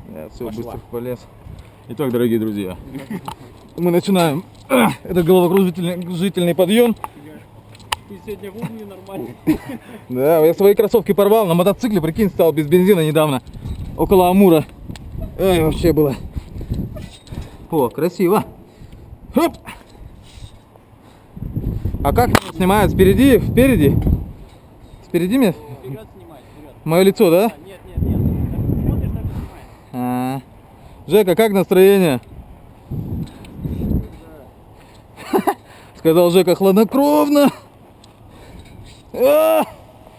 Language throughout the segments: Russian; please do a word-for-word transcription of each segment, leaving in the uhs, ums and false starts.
Да, все, быстро полез. Итак, дорогие друзья, мы начинаем этот головокружительный подъем. Ты сегодня в уме нормально. Да, я свои кроссовки порвал на мотоцикле, прикинь, стал без бензина недавно, около Амура. Ой, вообще было. О, красиво. Хоп. А как снимают? Спереди, впереди? Спереди меня? Вперед снимай, вперед. Мое лицо, да? А, нет, нет, нет. Так смотришь, так и снимаешь. А -а -а. Жека, как настроение? Сказал Жека хладнокровно. А!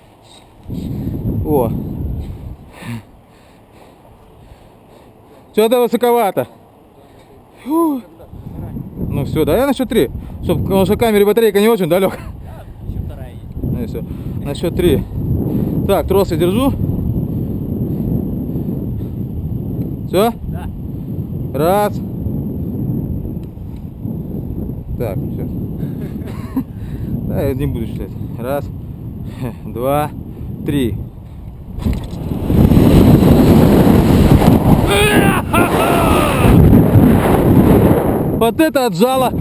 О. Что-то высоковато. Фу. Ну все, да, я на счет три. Чтобы, потому что камере батарейка не очень далек. Да, еще вторая есть. Ну и все. На счет три. Так, трос я держу. Все? Да. Раз. Так, все. Да, я не буду считать. Раз, два, три. Вот это отжало.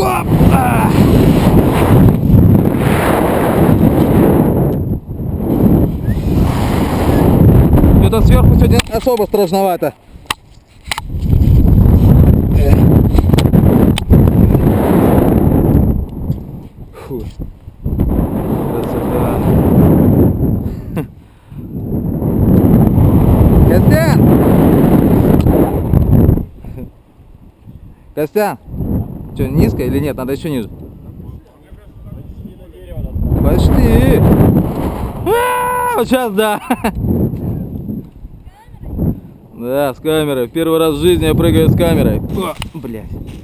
Это сверху сегодня особо страшновато. Фу. Красота. Костян! Костян! Что, низко или нет? Надо еще ниже. Почти! А, вот сейчас да! Да, с камерой. Первый раз в жизни я прыгаю с камерой. О, блядь.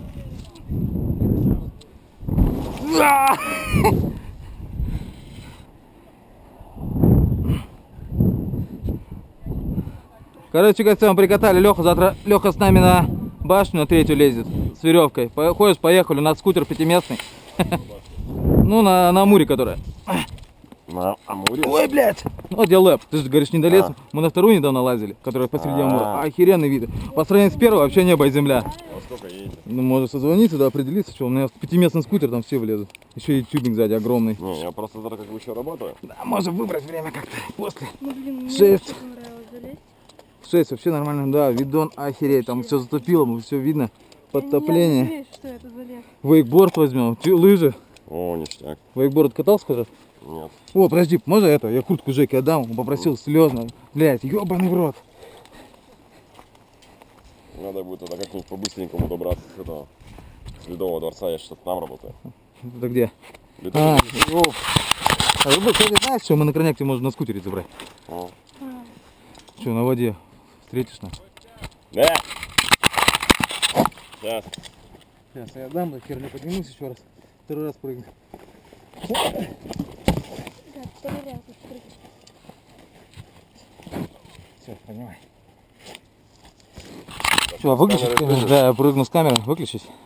Короче, Костян, прикатали Леху. Завтра Леха с нами на башню на третью лезет с веревкой. Ходишь, поехали. У нас скутер пятиместный. Ну, на, на Амуре, которая. На Амуре? Ой, блядь! Вот где лэп. Ты же говоришь, не долез. А. Мы на вторую недавно лазили, которая посреди А. Амура. Охеренный вид. По сравнению с первой вообще небо и земля. А сколько едете? Ну, может созвониться, да, определиться, что у меня пятиместный скутер, там все влезут. Еще и тюбинг сзади огромный. Не, я просто завтра как бы еще работаю. Да, можем выбрать время как-то после. Ну, блин, мне Шесть. вообще понравилось залезть. Шесть, вообще нормально, да, видон охереть, там все затопило, все видно, подтопление. Я не надеюсь, что это залез. Вейкборд возьмем, Тю, лыжи. О, ништяк. Вейкборд катался хоть раз? Нет. О, подожди, можно это? Я куртку Жеке отдам, он попросил слезно. Блять, ебаный в рот. Надо будет тогда как-нибудь по-быстренькому добраться с этого, с Ледового дворца, я что-то там работаю. Это где? Ледовый А, дворец. о. А вы, кстати, знаешь, что мы на крайняке можно на скутере забрать? О. Что, на воде встретишь нас? Да! Сейчас. Сейчас я отдам, да, херню поднимусь еще раз. Второй раз прыгну. Да, второй раз открыть. Все, поднимай. Все, выключить камеру? Да, я прыгну с камеры. Выключить?